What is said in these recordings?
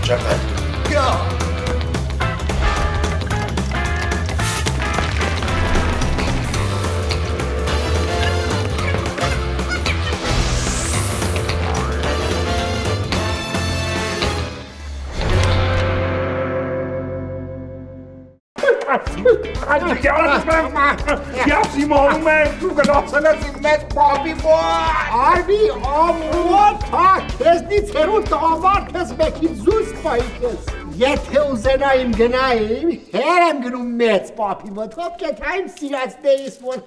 Ja, Simon, du gelassen hast im Met Papi boy. Arbi, քեզնից հերոտ ավարդ ես մեկի զուս պայքես։ Եթե ուզենայիմ գնայիմ, հեր եմ գնում մեծ պապի մոտ, կեթայիմ սիրացնեիս մոտ։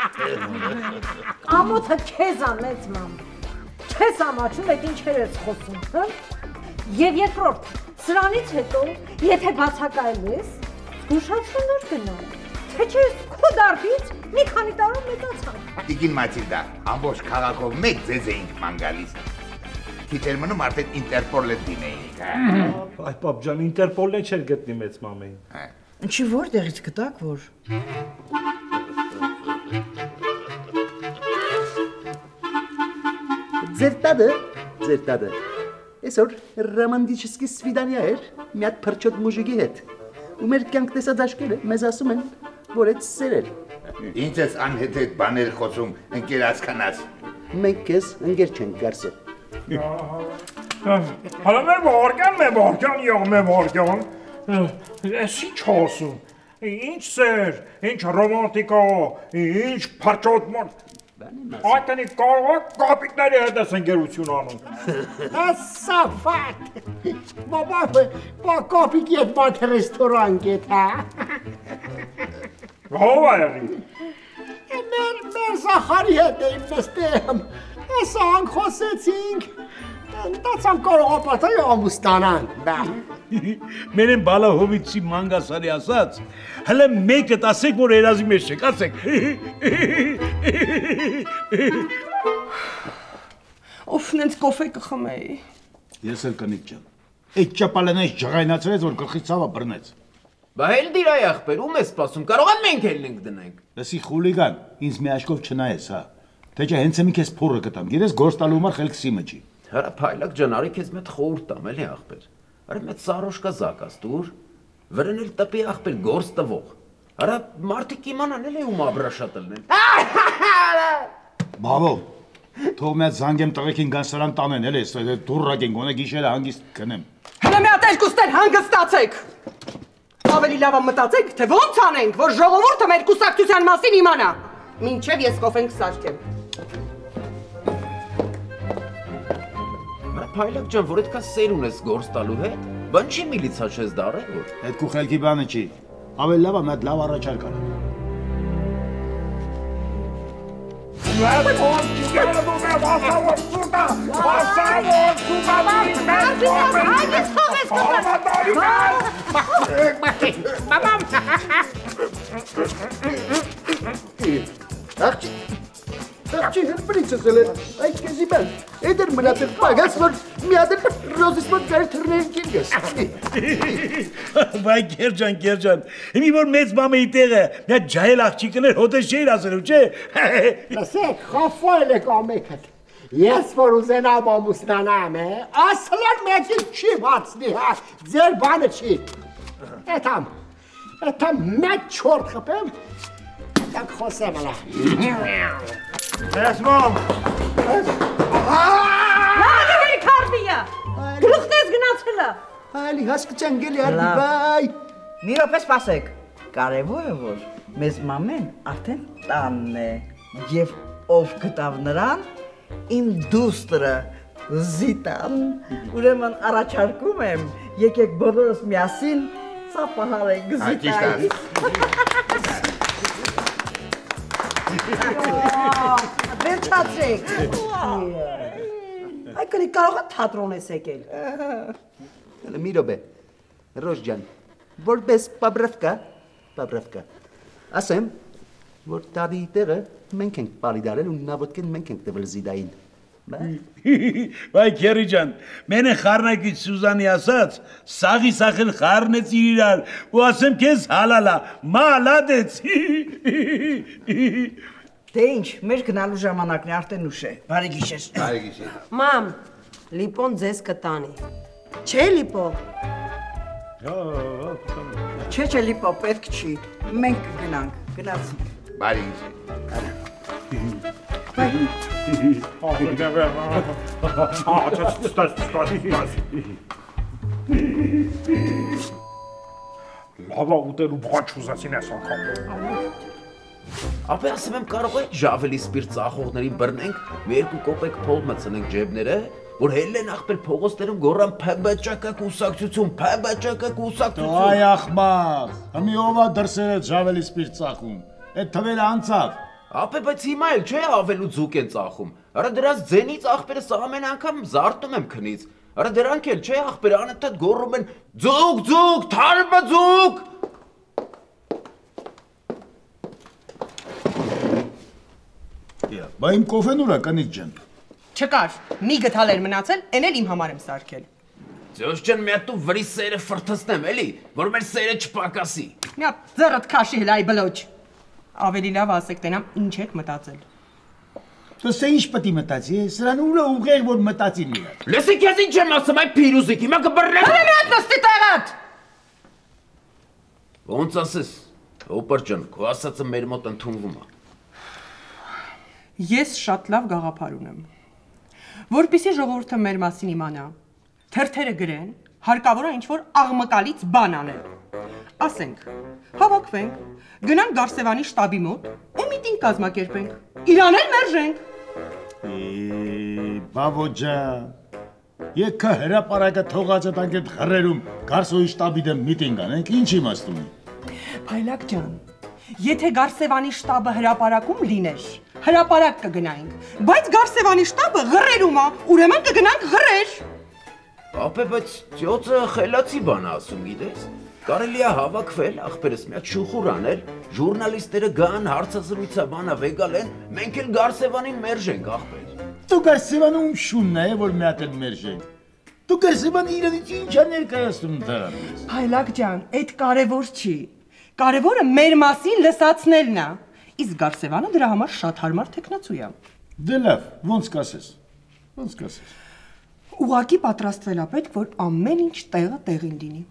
Ամոթը քեզ ա մեծ մամ, քեզ ամաչում էդ ինչեր ես խոսում, հը? Եվ երկրորդ, սրանից հետո, եթե բացակայել ես, զգուշացրու նոր գնալ, թե չէ քո դարբից մի քանի տարով մեծացան։ Տիկին Մաթիլդա, ամբողջ քաղաքով մեկ ձեզ էինք ման գալիս։ Քիչ էր մնում արդեն Ինտերպոլը դիմեինք, հա։ Այ պապ ջան, Ինտերպոլն չէր գտնի մեծ մամային։ Ինչի որտեղից գտաք որ։ Ձեր տադը։ Այսօր ռոմանտիկ սվիդանիա էր, մի հատ փրչոտ մուժիկի հետ։ Ու մեր կյանք տեսած աշկերը մեզ ասում են, որ այդ սեր էր։ Ինչ ես անհետ բաներ խոսում, ընկեր հասկանաս։ Մենք քեզ ընկեր չենք կարծում։ Հələ մեր վարգան, ես ինչ խոսում, ինչ սեր, ինչ ռոմանտիկա, ինչ փրչոտ մոտ, այդտենի կարող կապիկների հետ ես ընկերություն անում։ Սավատ, բաբա կապիկի հետ մատ ռեստորան գետ, հա։ Հով այրի։ Մեր Զախարի հետ էիմ նստեմ, ասանք խոսեցինք, դացան կարող ապատայի ամուստանան, բա։ Մեր են բալահովիցի մանգասարի ասած, հլը մեկը տասեք, որ երազի մեջ չեք, ասեք։ Ով նենց կոֆե կխմեի։ Ես էլ կնիկ ջան, այդ ճապալենայից ջղայնացրեց, որ գլխի ցավը բռնեց։ Բա հել դիր այ ախպեր, ում ես սպասում, կարող եմ մենք ելնենք դնենք։ Լսի խուլիգան, ինձ մի աշկով չնայես, հա։ Թե չէ հենց մի քեզ փորը կտամ, գիտես գործ տալու համար խելքսի մջի։ Հələ փայլակ ջան, արի քեզ մեծ խորհուրդ տամ, էլի ախպեր։ Արի մեծ սարոշկա զակաս դուր, վրան էլ տպի ախպեր գործ տվող։ Արա մարդիկ իմանան էլի ում աբրաշատելն են։ Բաբո, թող մի հատ զանգեմ տղեկին գանսարան տանեն, էլի, դուրրագեն, գոնե գիշերը հանգիստ կնեմ։ Հələ մի հատ երկուստեն հանգստացեք։ Ավելի լավ մտածեք, թե ոնց անենք, որ ժողովուրդը մեր կուսակցության մասին իմանա։ Մինչև ես կոֆեն կսարքեմ։ Փայլակ ջան, որ այդքան սեր ունես գործ տալու հետ, բան չի միլիցա չես դարել որ։ Այդ քու խելքի բանը չի։ Ավելի լավ է մի հատ լավ առաջարկ անել։ Աղջի հրպրիցս էլ էր, այդ կեզի բան, էդ էր մնացել պագաս, որ միադել ռոզիս մոտ գար թրնեին կիրգես։ Վայ գերջան, հիմի որ մեծ մամեի տեղը, մի հատ ջայել աղջիկն էր, հոտես չէիր ասելու, չէ։ Լսեք, խաֆոյլ եք ամեքդ, ես որ ուզենամ ամուսնանամ, ասլան մեկին չի բացնի, ձեր բանը չի։ Էթամ մեկ չորդ խպեմ, դակ խոսեմ ալա։ Ես մամ։ Լավի քարդիա։ Գլուխտես գնացելա։ Այլի հասկացան գելի արդի բայ։ Մի րոպե սպասեք։ Կարևորը որ մեզ մամեն արդեն տանն է եւ ով գտավ նրան իմ դուստրը Զիտան ուրեմն առաջարկում եմ եկեք բոլորս միասին ծափահարենք Զիտայի։ Վերջացրեք։ Այ կլի կարող է թատրոն ես եկել։ Մի րոպե, Ռոժ ջան, որպես պաբրավկա, ասեմ, որ տադի տեղը մենք ենք պալի դարել ու նավոտքեն մենք ենք տվել Զիդային։ Վայ քերի ջան, մենը խառնակից Սուզանի ասած, սաղի սախել խառնեցիր իրար, ու ասեմ քեզ հալալա, մալադեց։ Դե ինչ, մեր գնալու ժամանակն է արդեն ուշ է, բարի գիշեր։ Մամ, լիպոն ձեզ կտանի, Չէ լիպո։ Չէ լիպո, պետք չի։ Մենք կգնանք, գնացինք։ Բարի։ Լավա ուտելու բան չուզեցին այս անգամ։ Ապա ասեմ եմ կարող է ժավելի սպիրտ ծախողներին բռնենք, մի երկու կոպեկ փող մտցնենք ջեբները, որ հելլեն ախպեր փողոցներում գոռան փբճկ կուսակցություն, փբճկ կուսակցություն։ Այ ախմախ, հմի ովա դրսերը ժավելի սպիրտ ծախում, այդ թվերը անցավ։ Ապա բայց հիմա էլ չէ ավելու ձուկ են ծախում։ Արա դրանց ձենից ախպերս ամեն անգամ զարտում եմ քնից։ Արա դրանք էլ չէ ախպեր անընդհատ գոռում են ձուկ, ձուկ, թարմը ձուկ։ Բա իմ կոֆեն ուրա կնիկ ջան։ Չկար, մի գթալ էր մնացել, են էլ իմ համար եմ սարքել։ Ձեզ ջան մի հատ ու վրի սերը ֆրթստեմ էլի, որ մեր սերը չպակասի։ Մի հատ ձեռդ քաշի հել այ բլոճ։ Ավելի լավ ասեք տենամ ինչ եք մտածել։ Դու ինչ պետք է մտածի, սրան ուրա ուղղեր որ մտածի մի հատ։ Լսի քեզ ինչ եմ ասում այ փիրուզիկ, հիմա կբռնեմ։ Հələ մի հատ նստի տեղդ։ Ոնց ասես, օպեր ջան, քո ասածը մեր մոտ ընդունվում է։ Ես շատ լավ գաղափար ունեմ։ Որպեսզի ժողովուրդը մեր մասին իմանա, թերթերը գրեն, հարկավոր է ինչ-որ աղմկալից բան անել։ Ասենք, հավաքվենք, գնանք Գարսևանի շտաբի մոտ ու միտինգ կազմակերպենք։ Իրան էլ մերժենք։ Բավո ջան, եկա հրապարակը թողածը տանք այդ խռերում Գարսոյի շտաբի դեմ միտինգ անենք, ինչ իմաստ ունի։ Փայլակ ջան, եթե Գարսևանի շտաբը հրապարակում լիներ, հրապարակ կգնայինք, բայց Գարսևանի շտաբը ղռերում է, ուրեմն կգնանք ղռեր։ Ապա բայց ծյոցը խելացի բան է ասում, գիտես։ Կարելի է հավաքվել, ախպերս մի հատ շուխուր անել, ժուրնալիստները գան, հարցազրույցը բանա վեգալեն, մենք էլ Գարսևանին մերժենք, ախպեր։ Դու Գարսևանը ում շունն է, որ մի հատ էլ մերժենք։ Դու Գարսևանը իրենից ինչ է ներկայացնում դրանից։ Փայլակ ջան, այդ կարևոր չի։ Կարևորը մեր մասին լսացնելն է։ Իսկ Գարսևանը դրա համար շատ հարմար տեխնացու է։ Դե լավ, ոնց կասես։ Ոնց կասես։ Ուղղակի պատրաստվել է պետք, որ ամեն ինչ տեղը տեղին լինի։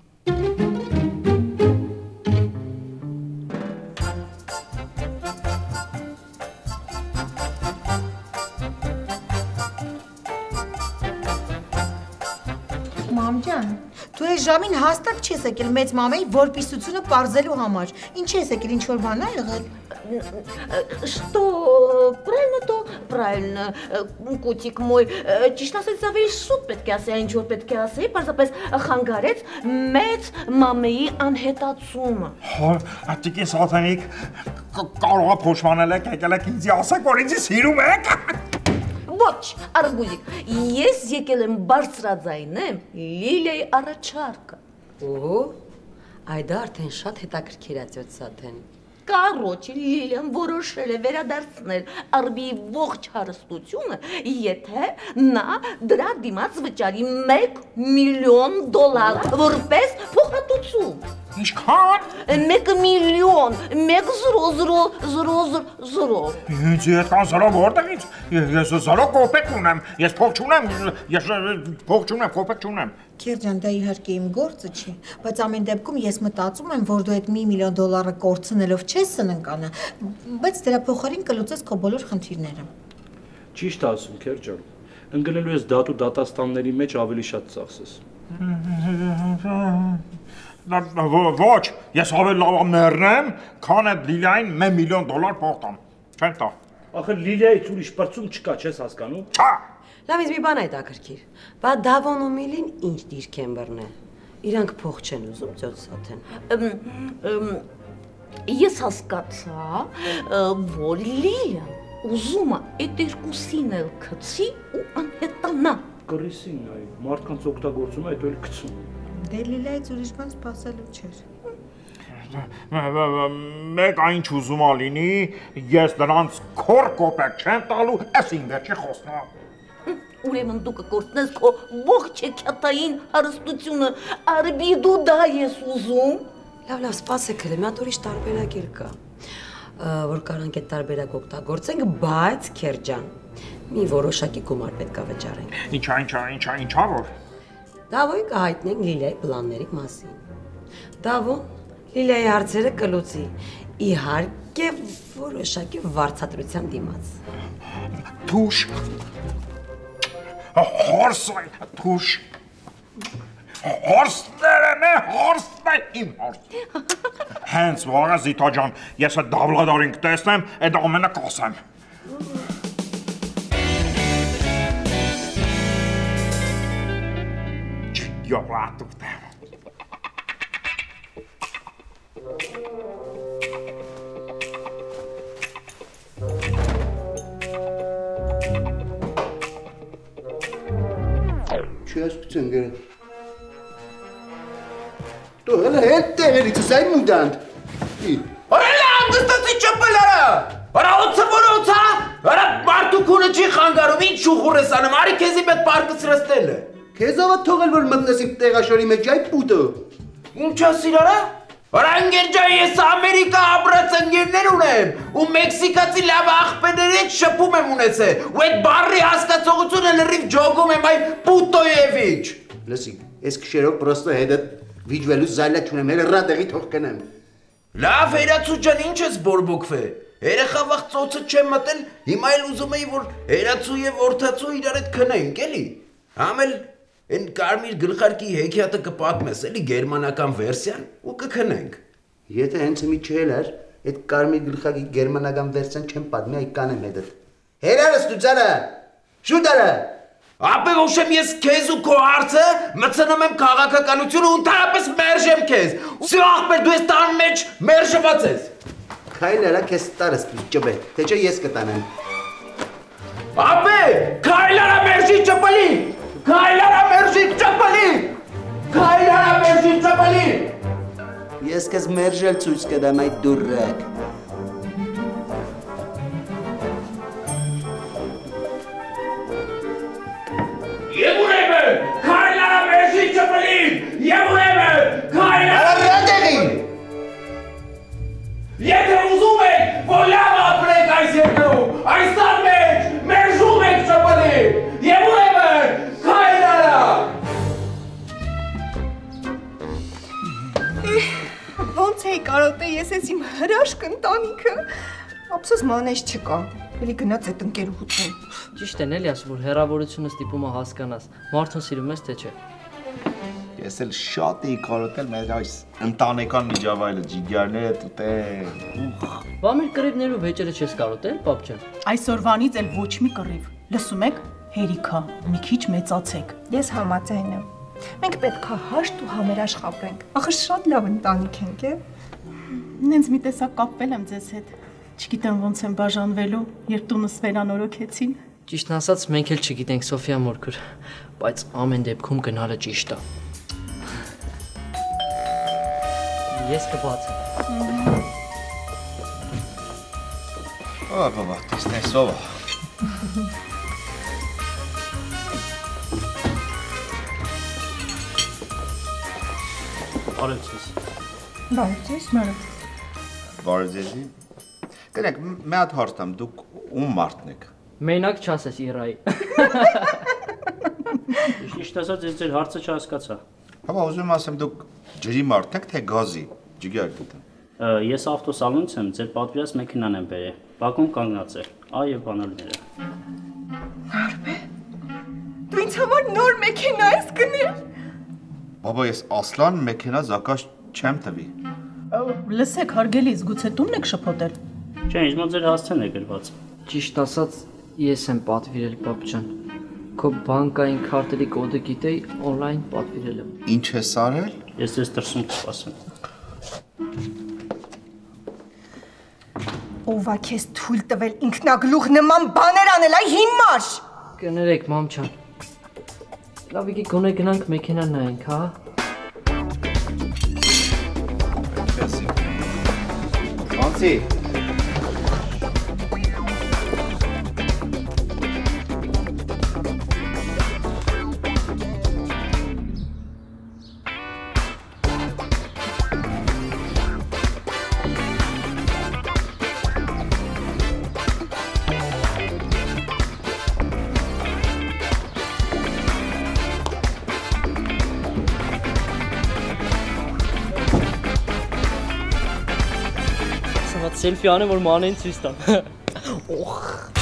Մամ ջան, Դու այս ժամին հաստատ չես եկել մեծ մամայի որպիսությունը պարզելու համար։ Ինչ ես եկել, ինչ որ բան ա եղել։ Что правильно, то правильно, котик мой. Ճիշտ ասած, ավելի շուտ պետք է ասեի, ինչ որ պետք է ասեի, պարզապես խանգարեց մեծ մամեի անհետացումը։ Հա, ատիկի սատանիկ կարող է փոշմանել եք, եկել եք ինձ ասեք, որ ինձ սիրում եք։ Ոչ, Արգուզիկ, ես եկել եմ բարձրաձայնեմ Լիլիայի առաջարկը։ Օ, այ դա արդեն շատ հետաքրքիր է ծյոծ Սաթեն։ Կարոջը Լիլիան որոշել է վերադարձնել Արբիի ողջ հարստությունը, եթե նա դրա դիմաց վճարի $1 միլիոն որպես փոխհատուցում։ Ինչքան։ $1 միլիոն, 1,000,000։ Ինձ այդքան զրո որտեղից։ Ես զրո կոպեկ ունեմ, ես փող չունեմ, կոպեկ չունեմ։ Քերջան, դա իհարկե իմ գործը չի, բայց ամեն դեպքում ես մտածում եմ, որ դու այդ $1 միլիոն կորցնելով չես սննկանա, բայց դրա փոխարին կլուծես քո բոլոր խնդիրները։ Ճիշտ ասում, Քերջան։ Ընկնելու ես դատու դատաստանների մեջ ավելի շատ ծախսես։ Ոչ, ես ավելի լավ մեռնեմ, քան այդ Լիլիային $1 միլիոն փող տամ։ Չեմ տա։ Ախր Լիլիայից ուրիշ բրծում չկա, չես հասկանում։ Հա։ Լավ, ինձ մի բան է հետաքրքիր։ Բա Դավոն ու Միլին ինչ դիրք են բռնել։ Իրանք փող չեն ուզում, ծյոծ Սաթեն։ Ես հասկացա, որ Լիլիան ուզում է այդ երկուսին էլ գցի ու անհետանա։ Կռիսին այ, մարդկանց օգտագործում է, այդ էլ գցում։ Դե Լիլայից ուրիշ բան սպասելու չէր։ Մեկ այն ուզում ա լինի, ես նրանց քոր կոպեկ չեմ տալու, այս ինձ չի խոսնա։ Ուրեմն դու կկորցնես քո ողջ հեքիաթային հարստությունը, Արբի դու դա ես ուզում։ Լավ, սպասեք հենց, մի հատ ուրիշ տարբերակ էլ կա, որ կարանք այդ տարբերակ օգտագործենք, բայց Քերջան, մի որոշակի գումար պետք է վճարենք։ Ինչա որ։ Դավոյի կհայտնենք Լիլիայի պլանների մասին։ Դավոն Լիլիայի հարցերը կլուծի, իհարկե որոշակի վարձատրության դիմաց։ Թուշ։ Հորսը, թուշ։ Հորսներն է, հորսներ իմ հորս։ Հենց վաղը Զիտա ջան, ես այդ դավլադարին կտեսնեմ, այդ ամենը կասեմ։ Յոռատուտեմ։ Չես գնա։ Դու հələ հետ տեղերից ես այն մուտանտ։ Օրելա ամստացի չպլարա։ Արա օծա։ Արա մարդուկունը չի խանգարում, ինչ շուխուր ես անում, արի քեզի մեծ պարկսրստել է։ Քեզով թողել որ մտնես իմ տեղաշորի մեջ այ պուտը։ Ինչ ասիր արա։ Արա ընկերջա ես Ամերիկա ապրած ընկերներ ունեմ, ու մեքսիկացի լավ աղբերների հետ շփում եմ ունեցել, ու այդ բառի հասկացողությունը լրիվ ջոգում եմ այ պուտոյևիչ։ Լսի, ես քշերով պրոստո հետը վիճվելու զայլա չունեմ, հերը ռադեղի թող կնեմ։ Լավ Հերացու ջան, ինչ ես բորբոքվել։ Երեխա վաղ ծոցը չեմ մտել, հիմա էլ ուզում էի որ Հերացու եւ Օրթացու իրար հետ քնեինք, էլի։ Համել Այն կարմիր գլխարկի հեքիաթը կպատմես, էլի գերմանական վերսիան ու կքնենք։ Եթե հենց մի չելար, այդ կարմիր գլխարկի գերմանական վերսիան չեմ պատմի, այ կանեմ հետդ։ Հերարս դու ծարա, շուտ արա։ Ապե ուշեմ ես քեզ ու քո հարցը մտցնում եմ քաղաքականությունը ու ընդհանրապես մերժեմ քեզ։ Սի ախպեր դու ես տան մեջ մերժված ես։ Քայլ արա քեզ տարս ճբե, թե չէ ես կտանեմ։ Ապե, քայլ արա մերժի ճպլի։ Քայլարա մերժի ճպլի։ Քայլարա մերժի ճպլի։ Ես քեզ մերժել ցույց կտամ այդ դուրակ։ Եվ ուրեմն, քայլարա մերժի ճպլի։ Եվ ուրեմն, քայլարա ռադեղի։ Եթե ուզում եք, որ լավ ապրեք այս երկրում, այս տան մեջ մերժում եք ճպլի։ Եվ ուրեմն, Ոնց էի կարոտե ես ես իմ հրաշք ընտանիքը, ապսոս մանեշ չկա, էլի գնաց այդ ընկերուհուտուն։ Ճիշտ են էլի ասում, որ հեռավորությունը ստիպում է հասկանաս, մարդուն սիրում ես թե չէ։ Ես էլ շատ էի կարոտել մեր այս ընտանեկան միջավայրը, ջիգարները տուտեն։ Բա մեր կռիվներով վեճերը չես կարոտել, պապ ջան։ Այսօրվանից էլ ոչ մի կռիվ։ Լսում եք, հերիքա, մի քիչ մեծացեք։ Ես համաձայն եմ։ Մենք պետքա հաշտ ու համերաշխ ապրենք։ Ախր շատ լավ ընտանիք ենք, է։ Նենց մի տեսակ կապվել եմ ձեզ հետ։ Չգիտեմ ոնց եմ բաժանվելու, երբ տունս վերանորոգեցին։ Ճիշտն ասած, մենք էլ չգիտենք Սոֆիա մորքուր, բայց ամեն դեպքում գնալը ճիշտ է։ Ես կբացեմ։ Բաբա, տեսնես ով է։ Բարև ձեզ։ Բարև ձեզ, բարև։ Բարև ձեզի։ Կնեք, մի հատ հարց տամ, դուք ում մարդն եք։ Մենակ չասես Իրայի։ Ճիշտ ասած, ես ձեր հարցը չհասկացա։ Հապա ուզում ասեմ, դուք ջրի մարդ եք, թե գազի։ Ջիգար դուք։ Ես ավտոսալոնից եմ, ձեր պատվիրած մեքենան եմ բերել։ Բակում կանգնած է, այ եւ բանալիները։ Արբե։ Դու ինձ համար նոր մեքենա ես գնել։ Բաբա, ես ասլան մեքենա զակաշ չեմ տվի։ Լսեք, հարգելիս, գուցե տունն եք շփոթել։ Չէ, ինձ մոտ ձեր հասցեն է գրված։ Ճիշտ ասած, ես եմ պատվիրել, պապ ջան։ Քո բանկային քարտերի կոդը գիտեի, օնլայն պատվիրել եմ։ Ինչ ես արել։ Ես ձեզ դրսում կսպասեմ։ Ովա քեզ թույլ տվել ինքնագլուխ նման բաներ անել, այ հիմար։ Կներեք, մամ ջան։ Լավիկի գոնե գնանք մեքենա նայենք, հա։ Անցի։ Հատ սելֆի անեմ, որ մանեն ցույց տամ։ Օխ։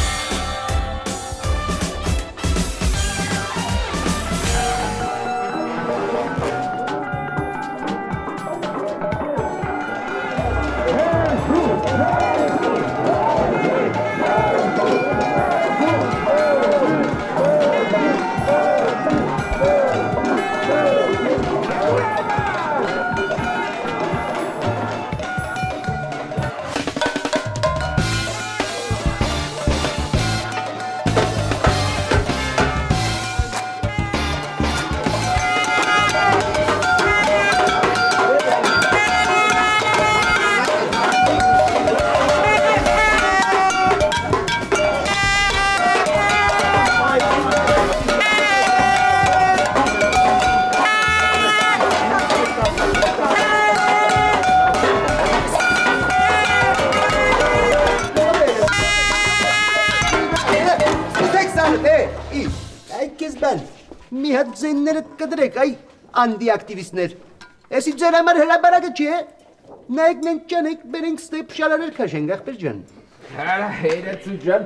Մի հատ ձեններդ կդրեք, այ անդի ակտիվիստներ։ Էսի ձեր համար հրաբարակը չի է։ Նայեք մենք ճանեք, բերենք ստեպ շալարեր քաշենք, ախպեր ջան։ Հələ հեյրացու ջան։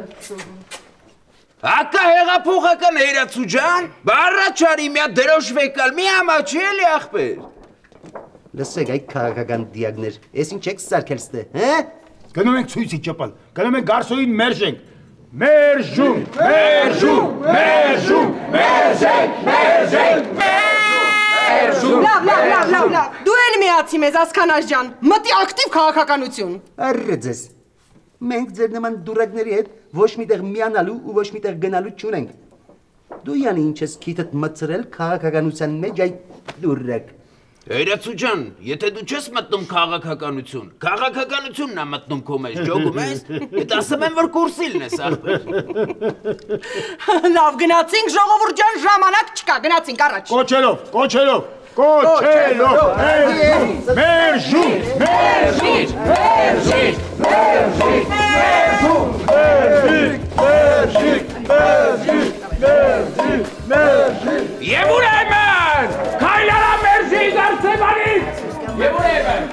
Ակա հեղափոխական հեյրացու ջան, բառաչարի մի հատ դրոշվեկալ, մի համաչի էլի ախպեր։ Լսեք այ քաղաքական դիագներ, ես ինչ եք սարքել ստե, հե։ Գնում ենք ցույցի ճպալ, գնում ենք Գարսոյին մերժենք։ Մերժում, մերժում, մերժում, մերժենք, մերժենք, մերժում։ Լավ, դու էլ միացի մեզ ասքանաշ ջան, մտի ակտիվ քաղաքականություն։ Առը ձեզ, մենք ձեր նման դուրակների հետ ոչ միտեղ միանալու ու ոչ միտեղ գնալու չունենք։ Դու յանի ինչ ես քիթդ մծրել քաղաքականության մեջ այ դուրակ։ Հեյրացու ջան, եթե դու չես մտնում քաղաքականություն, քաղաքականությունն է մտնում քո մեջ, ջոգում ես, այդ ասում եմ, որ կուրսիլն ես ախպեր։ Լավ, գնացինք ժողովուրդ ջան, ժամանակ չկա, գնացինք առաջ։ Կոչելով, մերժում, մերժիր, մերժիր, մերժիր, մերժում, մերժիր, մերժիր, մերժիր, մերժիր, մերժիր։ Եվ ուրեմն, քայլարա մերժի Գարսեմանից, եւ ուրեմն։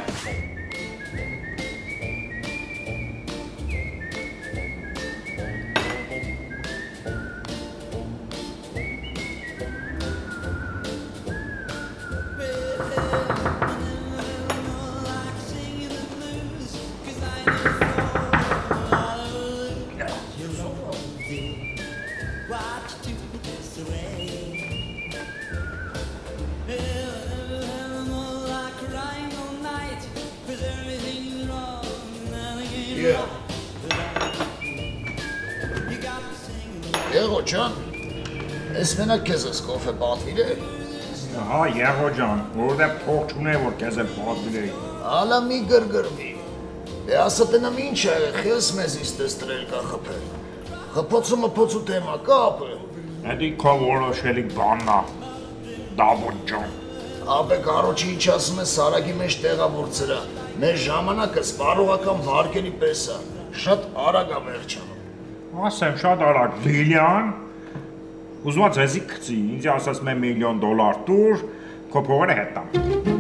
Եղո ջան, ես մենակ քեզ ես կոֆե պատվիրել։ Հա, եղո ջան, որտեղ փող չունե, որ քեզ էլ պատվիրեի։ Ալա մի գրգրվի։ Դե ասա տնամ ինչ է, քեզ մեզից տեստրել կա խփել։ Խփոցը մփոցու թեմա կա ապը։ Էդի քո որոշելի բանն է, Դավոթ ջան։ Ապե կարոջի ինչ ասում է Սարագի մեջ տեղավորցրա։ Մեր ժամանակը սպառողական վարկերի պես է։ Շատ արագ է վերջանում։ Ասեմ շատ արագ, Վիլյան, ուզված եզի կծի, ինձ ասաս մե $1 միլիոն տուր, քո փողերը հետ տամ։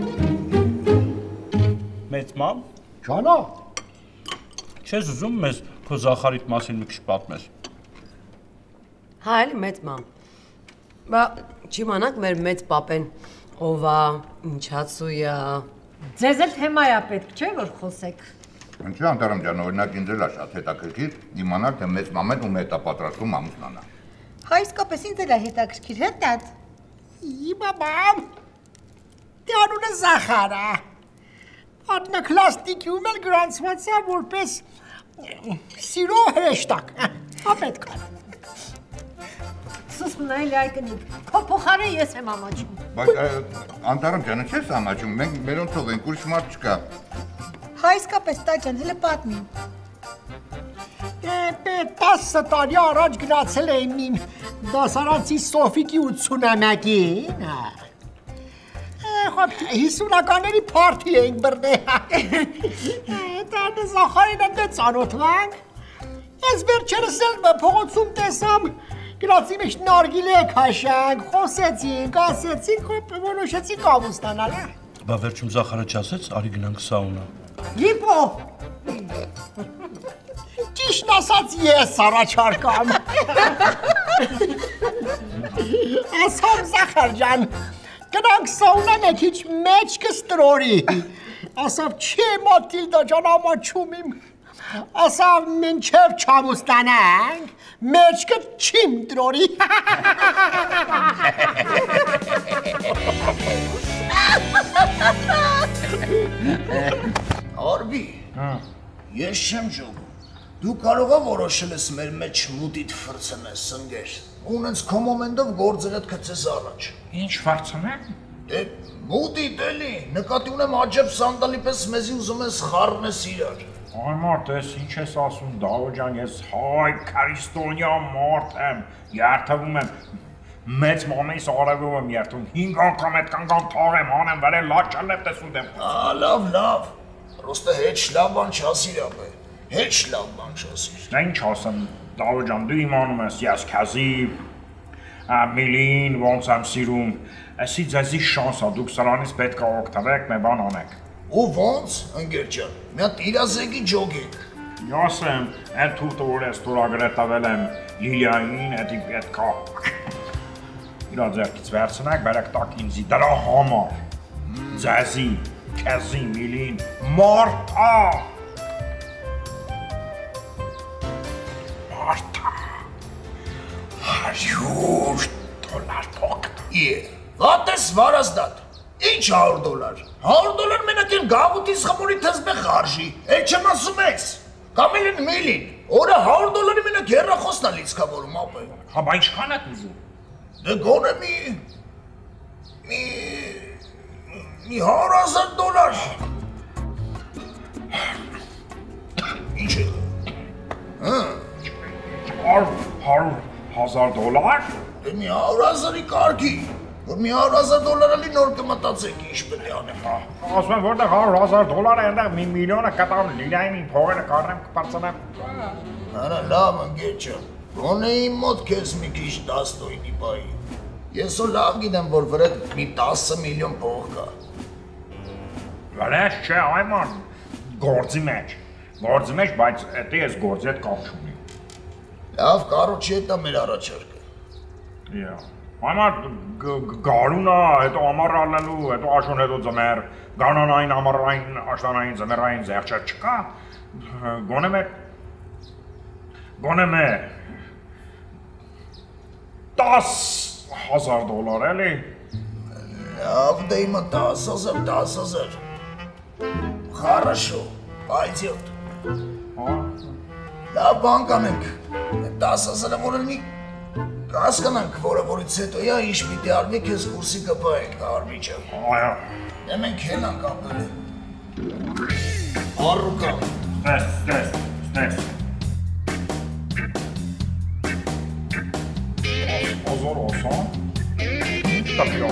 Մեծ մամ։ Ջանա։ Չես ուզում մեզ քո Զախարիդ մասին մի քիչ պատմես։ Հա, էլի մեծ մամ։ Բա չիմանաք մեր մեծ պապեն ով է, ինչացու է։ Ձեզ էլ թեմա է պետք, չէ՞ որ խոսեք։ Ինչի Անտարամ ջան, օրինակ ինձ էլ է շատ հետաքրքիր իմանալ, թե մեծ մամեն ում հետ է պատրաստվում ամուսնանալ։ Հա իսկապես ինձ էլ է հետաքրքիր, հա տատ։ Մամ, դե անունը Զախար է։ Ատնակլաստիկյում էլ գրանցված է որպես սիրո հրեշտակ։ Հա պետք է։ Սուսմն այլ այկնիկ, քո փոխարը ես եմ ամաչում։ Բայց Անտարամ ջանը չես ամաչում, մենք մերոնցով ենք, ուրիշ մարդ չկա։ Հա իսկապես տաճան, հələ պատմի։ 10 տարի առաջ գնացել եմ իմ դասարանցի Սոֆիկի 81-ին։ 50-ականների փարթի էինք բռնել։ Դա Զախարին ընդ ծանոթվանք։ Ես վերջերս էլ փողոցում տեսամ գնացի մեջ նարգիլե քաշանք, խոսեցինք, ասեցինք, որոշեցինք ամուսնանալ։ Բա վերջում Զախարը չասեց, արի գնանք սաունա։ Լիպո։ Ճիշտ ասած ես առաջարկամ։ Ասամ Զախար ջան, գնանք սաունա մեկ քիչ մեջքս տրորի։ Ասավ չի Մատիլդա ջան ամաչում իմ։ Ասավ մինչև չամուստանանք, մեջքը չիմ տրորի։ Արբի, ես չեմ ժողում, դու կարող է որոշել ես մեր մեջ մուտիտ վրցնես, սնգեր, ունենց քո մոմենտով գործերդ կծես առաջ։ Ինչ վրցնեմ։ Դե մուտիտ էլի, նկատի ունեմ աջև սանդալի պես մեզի ուզում ես խառնես իրար։ Այ մարդ, ես ինչ ես ասում, Դավո ջան, ես հայ քրիստոնյա մարդ եմ, երթվում եմ, մեծ մամեիս արևով եմ երթվում, 5 անգամ այդ կանգան թաղեմ, հանեմ, վեր լաչ չալև տեսու դեմ։ Լավ, պրոստը հետ շլավ բան չասիր ապե, հետ շլավ բան չասիր։ Դա ինչ ասեմ, Դավո ջան, դու իմանում ես, ես քեզի Միլին ոնց եմ սիրում, այսի ձեզի շանս ա, դուք սրանից պետք է օգտվեք, մի բան անեք։ Ու ոնց, ընկեր ջան, մի հատ իրազեկի ջոգեք։ Ասեմ, այդ թուղթը որ ես ստորագրել տվել եմ Լիլիային, էդի պետքա իրա ձեռքից վերցնեք, բերեք տակ ինձի, դրա համար, ձեզի, քեզի, Միլին, մարդա, $100 օգտի է, վատես վարազդատ, ինչ $100, $100 մենակ են գաղութիս խմորի թզբեղ արժի, էլ չեմ ասում ես, կամ էլ են Միլին, օրը $100 մենակ հեռախոսն ա լիցքավորում ապե։ Հա, բա ինչքան եք ուզում։ Դե գոնե մի $100,000։ Ինչ է։ $100,000։ Դե մի $100,000-ի կարգի, որ մի $100,000 ալի նոր կմտածեք ինչ պետք է անեմ։ Ասում եմ, որտեղ $100,000 է, այնտեղ մի միլիոնը կտամ Լիլիային փողերը կառնեմ, կպարծնեմ։ Արա լավ ընկեր ջան, գոնե իմ մոտ քեզ մի քիչ դաստոյնի բայի։ Ես ու լավ գիտեմ, որ վրդ մի 10 միլիոն փող կա։ Վրեժ չէ, այման, գործի մեջ, բայց էտի ես գործի հետ կապ չունի։ Լավ, կարոչի հետ է մեր առաջարկը։ Այման, գարունա, հետո ամառ ալնելու, հետո աշուն, հետո ձմեր, գանանային, ամառային, աշտանային, ձմերային զեղչեր չկա, գոնե մե $10,000 էլի։ Լավ, դե իմը 10,000, Хорошо, пойдет։ Լավ բան կանենք, 10,000-ը որ լինի, կհասկանանք, որը որից հետո յա ինչ պիտի արվի քեզ կուրսի կպայենք, Արմի ջան։ Այո։ Դե մենք հենանք ապել։ Առուկա։ Ստես։ Ozor, tabii.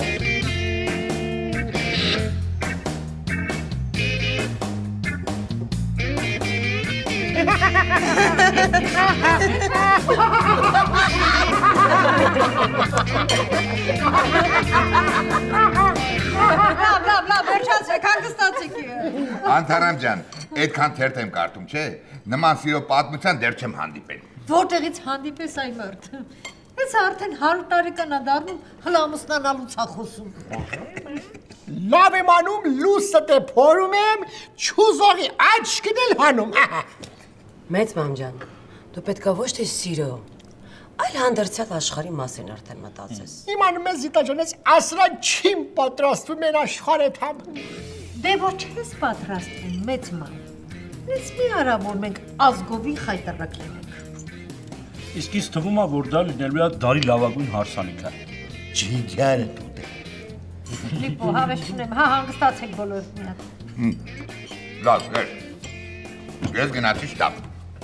Լավ, վերջացրեք, հանգստացեք։ Անթարամ ջան, այդքան թերթ եմ կարդում, չէ՞։ Նման սիրո պատմության դեռ չեմ հանդիպել։ Որտեղից հանդիպես այ մարդ։ Ես արդեն 100 տարեկան ա դառնում, հլամուսնանալուց ա խոսում։ Լավ եմ անում, լույսը դե փորում եմ, չուզողի աչքն էլ հանում։ Մեծ մամ ջան, դու պետքա ոչ թե սիրո, այլ հանդերձյալ աշխարհի մասին արդեն մտածես։ Իմանում ես Զիտա ջան, ես ասրան չիմ պատրաստվում են աշխարհը թամ։ Դե ոչ ես պատրաստվում, մեծ մամ։ Ես մի արա, որ մենք ազգովի խայտարակ լինենք։ Իսկ ինձ թվում է, որ դա լինելու է դարի լավագույն հարսանիքը։ Ջիգարը տուտ է։ Լիպո, հավես չունեմ, հա հանգստացեք բոլորդ մի հատ։ Լավ, ես գնացի շտապ։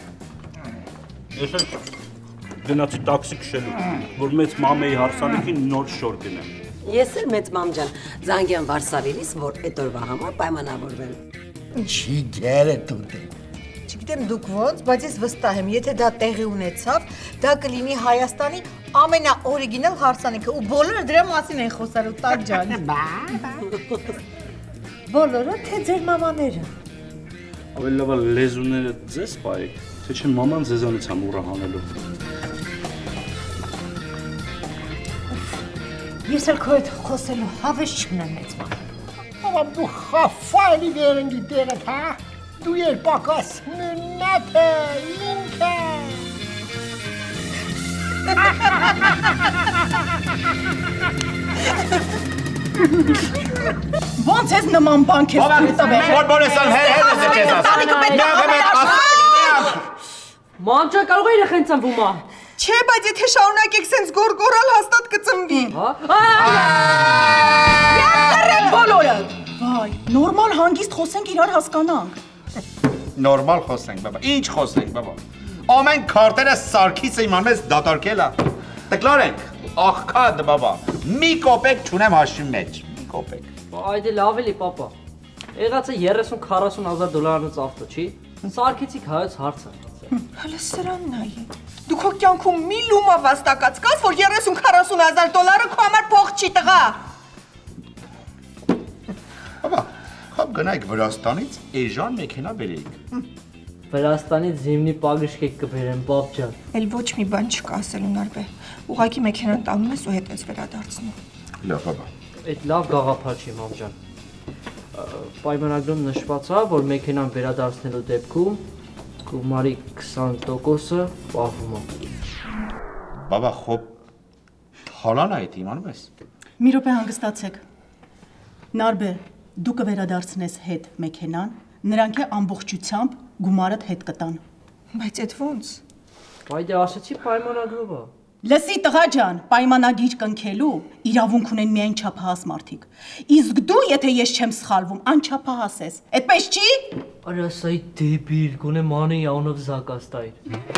Ես էլ գնացի տաքսի քշելու, որ մեծ մամեի հարսանիքին նոր շոր գնեմ։ Ես էլ մեծ մամ ջան, զանգեմ Վարշավից, որ այդ օրվա համար պայմանավորվեն։ Ջիգարը տուտ է։ Չգիտեմ դուք ոնց, բայց ես վստահ եմ, եթե դա տեղի ունեցավ, դա կլինի Հայաստանի ամենաօրիգինալ հարսանիքը ու բոլորը դրա մասին են խոսալու տակ ջան։ Բոլորը թե ձեր մամաները։ Ավելի լավ է լեզուները ձեզ պայեք, թե չէ մաման ձեզանից է մուրը հանելու։ Ես էլ քո հետ խոսելու հավես չունեմ մեծ մամ։ Աբա դու խաֆայլի վերնգի դեղդ, հա? Դու եր պակաս ննապը, ինքը։ Ոնց ես նման բան քեզ տվել։ Բոլորեսան հեր ես չես ասում։ Ման չա կարող է երեխեն ծնվում է։ Չէ, բայց եթե շարունակեք սենց գորգորալ հաստատ կծնվի։ Յարդարել բոլորը։ Վայ, նորմալ հանգիստ խոսենք իրար հասկանանք։ Նորմալ խոսենք, բաբա։ Ինչ խոսենք, բաբա։ Ամեն քարտերը սարքիս իմանում ես դատարկել է։ Տկլար ենք, աղքատ, բաբա։ Մի կոպեկ չունեմ հաշվի մեջ։ Մի կոպեկ։ Այդ էլ ավելի, պապա։ Եղած է 30-40 հազար դոլարանից ավտո, չի։ Սարքեցիք հայոց հարցը։ Հələ սրան նայի։ Դու քո կյանքում մի լումա վաստակած կաս, որ 30-40 հազար դոլարը քո համար փող չի տղա։ Բաբա, խապ գնայք Վրաստանից էժան մեքենա բերեիք։ Վրաստանից զիմնի պագրիշկեք կբերեմ, բապ ջան։ Էլ ոչ մի բան չկա ասելու նարբե։ Ուղղակի մեքենան տանում ես ու հետ ես վերադարձնում։ Լավ, բաբա։ Այդ լավ գաղափար չի, մամ ջան։ Պայմանագրում նշված է, որ մեքենան վերադարձնելու դեպքում գումարի 20%-ը պահվում է։ Բաբա, խոբ հալան այդ իմանում ես։ Մի րոպե հանգստացեք։ Նարբե, դու կվերադարձնես հետ մեքենան, նրանք է ամբողջությամբ գումարդ հետ կտան։ Բայց այդ ոնց։ Բայց ասեցի պայմանագրով է։ Լսի տղա ջան, պայմանագիր կնքելու իրավունք ունեն միայն չափահաս մարդիկ։ Իսկ դու, եթե ես չեմ սխալվում, անչափահաս ես։ Այդպես չի։ Արա սա դեբիլ, գոնե մանեի անով զակաստայր։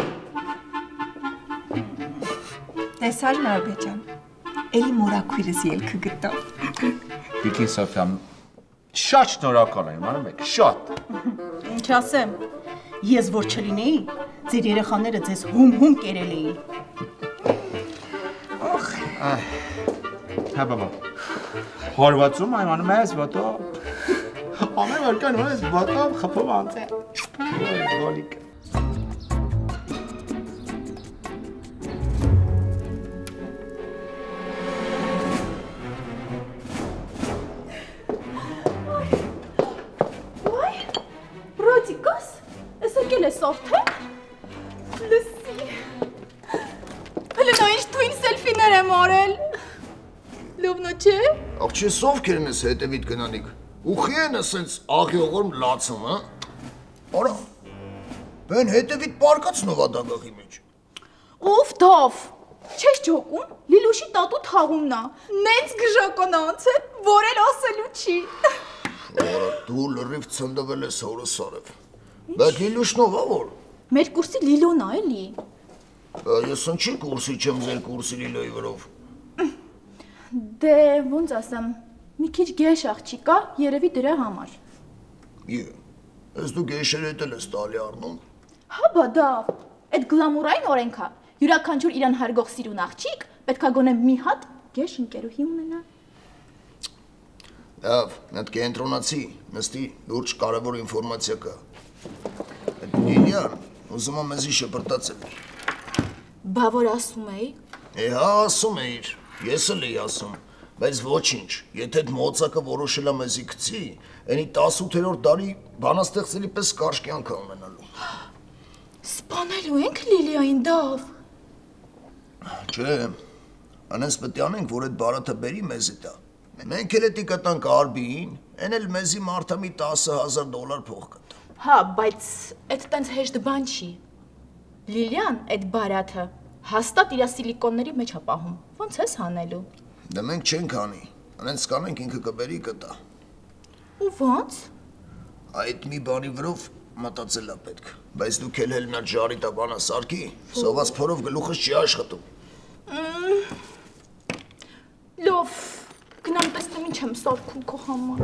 Տեսար նարբե ջան։ Էլի մորաքույրս ելքը գտավ։ Տիկին Սոֆիա, շատ շնորհակալ եմ, իմանում եք, շատ։ Ինչ ասեմ, ես որ չլինեի, ձեր երեխաները ձեզ հում կերել էին։ Հա բաբա, հորվածում այմանում ես ոտո, ամեն որ կանում ես ոտով խպով անց է, գոլիկ։ Ոյ, բրոդիկոս, ես եկել ես ովթե, լսի, հլը նա ինչ թույն սելֆիներ եմ արել, լովնո չէ։ Աղջի սովքերն ես հետևիտ գնանիք, ուխի են ասենց աղյողորմ լացում, հա? Արա, բեն հետևիտ պարկացնով ադագաղի մեջ։ Ով դավ, չես ջոկում, լիլուշի տատու թաղումնա, նենց գժական անց է, որ էլ ասելու չի։ Արա, դու լրիվ ծնդվել ես հորս արև, բայց լիլուշնով ա որ։ Մեր կուրսի լիլոնա էլի։ Ես ընչի կուրսի չեմ ձեր կուրսի լիլոյի վրով։ Դե, ոնց ասեմ, մի քիչ գեշ աղջիկա, երևի դրա համար։ Ես դու գեշեր հետ էլ ես տալի առնում։ Հա բա դա, այդ գլամուրային օրենքա, յուրաքանչյուր իրան հարգող սիրուն աղջիկ պետքա գոնե մի հատ գեշ ընկերուհի ունենա։ Լավ, այդ կենտրոնացի, նստի, լուրջ կարևոր ինֆորմացիա կա։ Այդ Լիլիան ուզում է մեզի շպրտացել։ Բա որ ասում էի։ Հա, ասում էիր, ես էլ էի ասում, բայց ոչինչ, եթե այդ մոծակը որոշել է մեզի գցի, այնի 18-րդ դարի բանաստեղծելի պես կարճ կյանք է ունենալու։ Սպանելու ենք Լիլիային դավ։ Չէ, անենց պետք է անենք, որ այդ բարաթը բերի մեզի տա։ Մենք էլ էտի կտանք արբիին, են էլ մեզի մարդամի 10,000 դոլար փող կտա։ Հա, բայց այդ տենց հեշտ բան չի։ Լիլիան այդ բարաթը հաստատ իրա սիլիկոնների մեջ է պահում, ոնց ես հանելու։ Դե մենք չենք անի, անենց կանենք ինքը կբերի կտա։ Ու ոնց։ Այդ մի բանի վրով մտածել է պետք, բայց դուք էլ հելնա ջարի տաբանա սարքի, սոված փորով գլուխս չի աշխատում։ Լով, գնամ տեսնեմ ինչ եմ սարքում քո համար։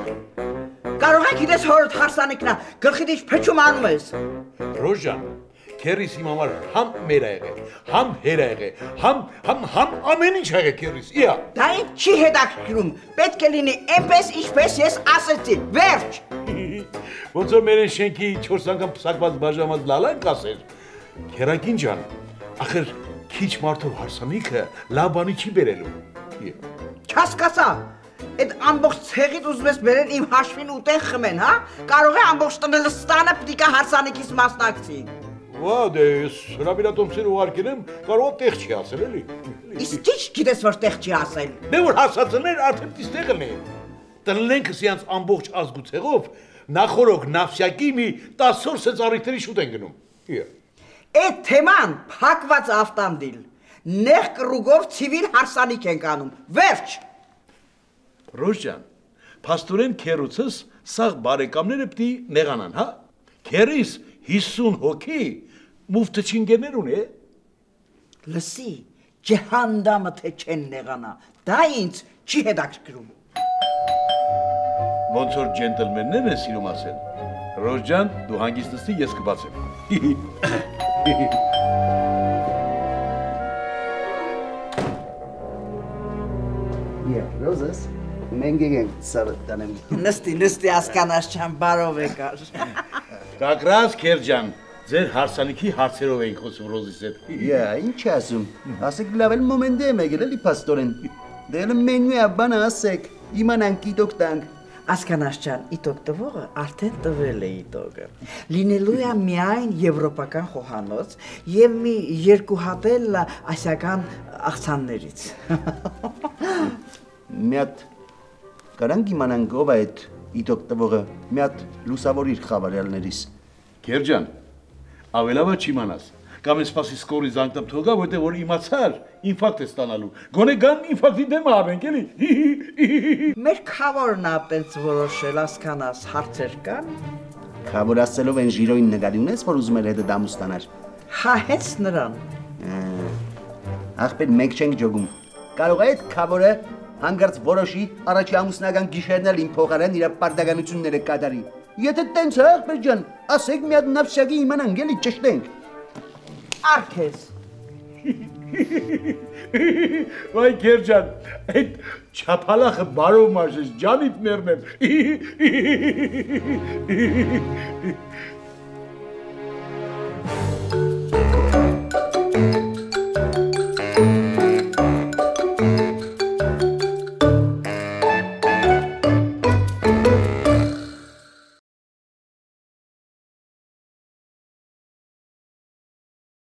Կարող եք իրես հորդ հարսանիքնա, գլխիդ ինչ փչում անում ես։ Ռոժան, քերիս իմ համար համ մեր ա եղել, համ հեր ա եղել, համ ամեն ինչ ա եղել քերիս։ Իա։ Դա ինձ չի հետաքրքրում։ Պետք է լինի այնպես, ինչպես ես ասեցի։ Վերջ։ Ոնց որ մեր շենքի 4 անգամ փսակված բաժանված լալան կասեր։ Քերակին ջան, ախր քիչ մարդով հարսանիքը լավ բանի չի բերելու։ Չհասկացա։ Այդ ամբողջ ցեղից ուզում ես բերել իմ հաշվին ուտեն խմեն, հա? Կարող է ամբողջ Տնելստանը պիտի հարսանիքից մասնակցի։ Ვა, դե հրավիրատոմսերը ուղարկել եմ, կարող տեղ չի ասել էլի։ Իսկ ի՞նչ գիտես որ տեղ չի ասել։ Դե որ հասածներ արդեն դից տեղն է։ Տնլենքը սյանց ամբողջ ազգուցեղով նախորոք նավսյակի մի 10 օր սեծարիքների շուտ են գնում։ Այդ թեման փակված ավտամբիլ։ Նեղ կրուգով ցիվիլ հարսանիք ենք անում։ Վերջ։ Ռոժան, փաստորեն քերուցս սաղ բարեկամները պիտի նեղանան, հա? Քերիս 50 հոգի մուֆտը չինգերներ ունի։ Լսի, ջհանդամը թե չեն նեղանա, դա ինձ չի հետաքրքրում։ Ոնց որ ջենտլմեններն են սիրում ասել։ Ռոժան, դու հանգիստ նստի, ես կբացեմ։ Ռոզես, մենք ենք սարտանեմ։ Նստի ասկանաս չան բարով եկար։ Կակրաս քերջան, ձեր հարսանիքի հարցերով ենք խոսում Ռոզիս հետ։ Յա, ինչ ասում։ Ասեք լավ էլ մոմենտ եմ եկել էլի փաստորեն։ Դե էլ մենյու է բանը ասեք, իմանանք իտոք տանք։ Ասկանաս ջան, իտոք տվողը արդեն տվել է իտոկը։ Լինելու է միայն եվրոպական խոհանոց եւ մի երկու հատ էլ ասիական աղցաններից։ Մի հատ կարանք իմանանք ով է այդ իտոք տվողը, մի հատ լուսավորիր խավարյալներիս։ Քերջան, ավելավա չիմանաս։ Կամ ես սպասի սկորի զանգտամ թողա, որտեղ որ իմացար, ինֆակտ է ստանալու։ Գոնե գան ինֆակտի դեմ արվենք, էլի։ Մեր խավորն ապենց որոշել ասկանաս հարցեր կան։ Խավոր ասելով են ժիրոյին նկարի ունես, որ ուզում էր հետը դամ ստանար։ Հա հենց նրան։ Ախպեր մենք չենք ջոգում։ Կարող է այդ խավորը հանգարց որոշի առաջի ամուսնական գիշերն էլ իմ փոխարեն իր պարտականությունները կատարի։ Եթե տենց է, ախպեր ջան, ասեք մի հատ նավսյակի իմանանք, էլի ճշտենք։ Արքես։ Վայ Քերջան, այդ չափալախը բարով մաշես, ջանիդ մերնեմ։